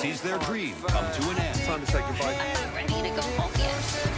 sees their dream come to an end. Time to say goodbye. I'm not ready to go home yet.